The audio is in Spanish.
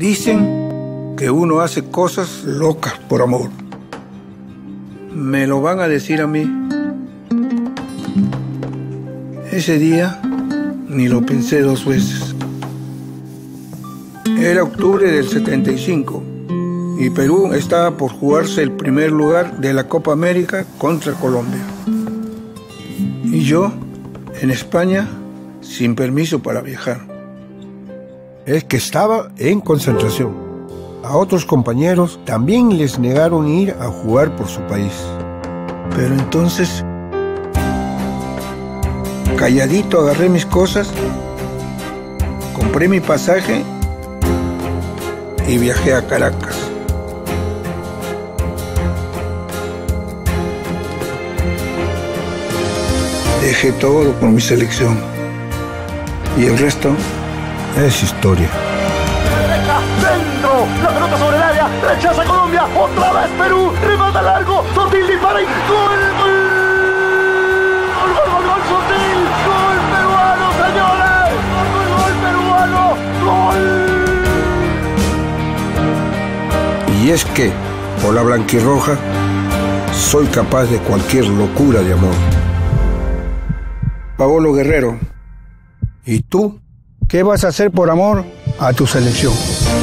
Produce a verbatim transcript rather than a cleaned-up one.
Dicen que uno hace cosas locas por amor. Me lo van a decir a mí. Ese día ni lo pensé dos veces. Era octubre del setenta y cinco y Perú estaba por jugarse el primer lugar de la Copa América contra Colombia. Y yo, en España, sin permiso para viajar. Es que estaba en concentración. A otros compañeros también les negaron ir a jugar por su país. Pero entonces, calladito agarré mis cosas, compré mi pasaje y viajé a Caracas. Dejé todo por mi selección. Y el resto es historia. Derecha, centro, la pelota sobre el área, rechaza Colombia, otra vez Perú, remata largo, Sotil dispara y gol, gol, gol, gol, gol, gol, Sotil, gol peruano, señores, gol, gol, gol peruano, gol. Y es que, por la blanquirroja, soy capaz de cualquier locura de amor. Paolo Guerrero, ¿y tú? ¿Qué vas a hacer por amor a tu selección?